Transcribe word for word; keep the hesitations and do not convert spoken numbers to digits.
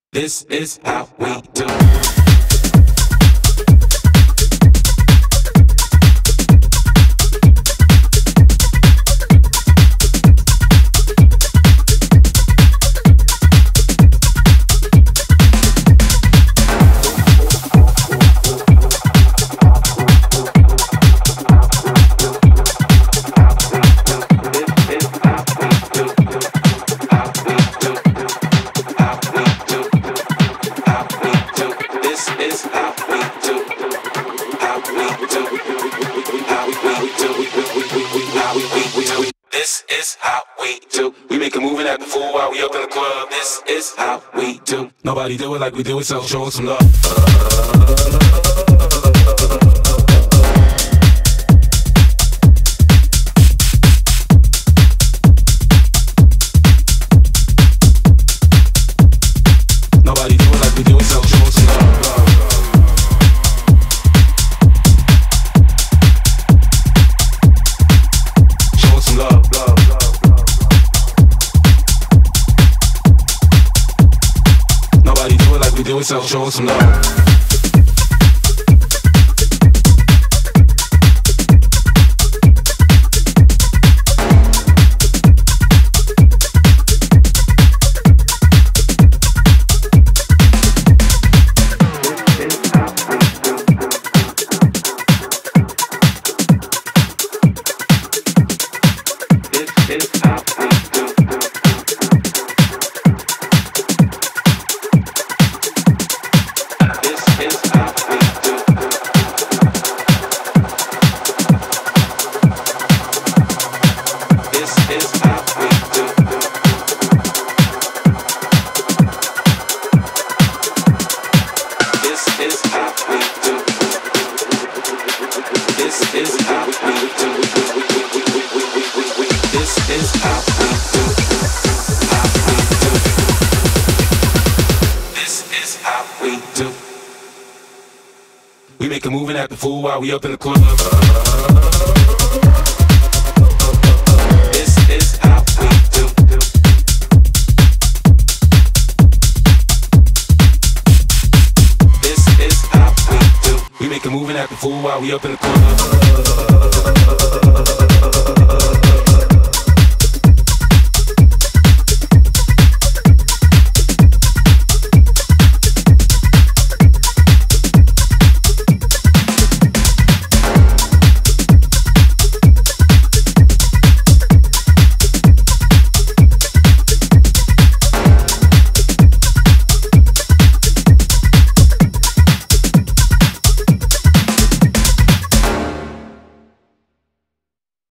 This is how we do. This is how we do. We make a move and act a fool while we up in the club. This is how we do. Nobody do it like we do it, so show us some love. Nobody do it like we do it, so show us some love. Do it, so show us some love. We make a move and act a fool while we up in the club. This is how we do. This is how we do. We make a move and act a fool while we up in the club.